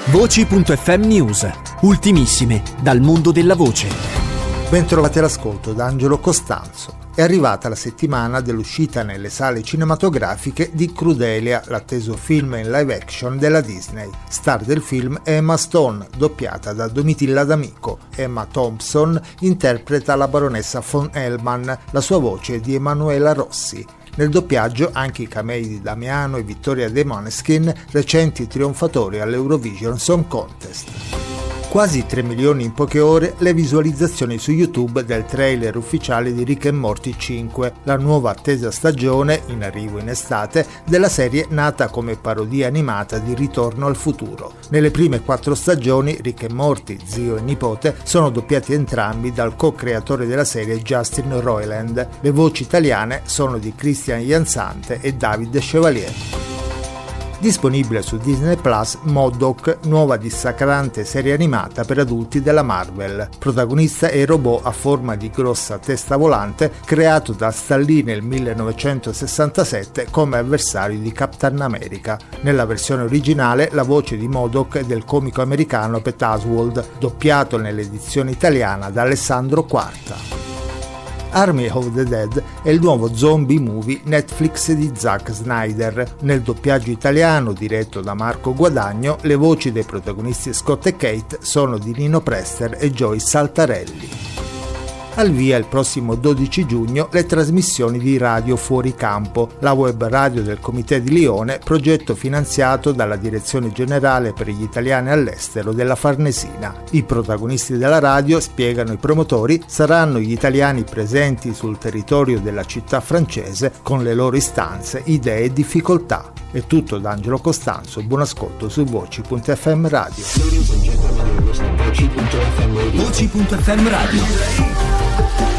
Voci.fm News, ultimissime dal mondo della voce. Bentrovati all'ascolto da Angelo Costanzo. È arrivata la settimana dell'uscita nelle sale cinematografiche di Crudelia, l'atteso film in live action della Disney. Star del film è Emma Stone, doppiata da Domitilla D'Amico. Emma Thompson interpreta la baronessa von Hellman, la sua voce è di Emanuela Rossi. Nel doppiaggio anche i camei di Damiano e Vittoria De Måneskin, recenti trionfatori all'Eurovision Song Contest. Quasi 3 milioni in poche ore le visualizzazioni su YouTube del trailer ufficiale di Rick and Morty 5, la nuova attesa stagione, in arrivo in estate, della serie nata come parodia animata di Ritorno al futuro. Nelle prime 4 stagioni Rick and Morty, zio e nipote, sono doppiati entrambi dal co-creatore della serie Justin Roiland. Le voci italiane sono di Christian Jansante e David Chevalier. Disponibile su Disney Plus MODOK, nuova dissacrante serie animata per adulti della Marvel. Protagonista è il robot a forma di grossa testa volante creato da Stan Lee nel 1967 come avversario di Captain America. Nella versione originale la voce di MODOK è del comico americano Pat Oswalt, doppiato nell'edizione italiana da Alessandro Quarta. Army of the Dead è il nuovo zombie movie Netflix di Zack Snyder. Nel doppiaggio italiano, diretto da Marco Guadagno, le voci dei protagonisti Scott e Kate sono di Nino Prester e Joyce Saltarelli. Al via il prossimo 12 giugno le trasmissioni di Radio Fuori Campo, la web radio del Comité di Lione, progetto finanziato dalla Direzione Generale per gli Italiani all'Estero della Farnesina. I protagonisti della radio, spiegano i promotori, saranno gli italiani presenti sul territorio della città francese con le loro istanze, idee e difficoltà. È tutto da Angelo Costanzo, buon ascolto su Voci.fm Radio. Voci.fm Radio.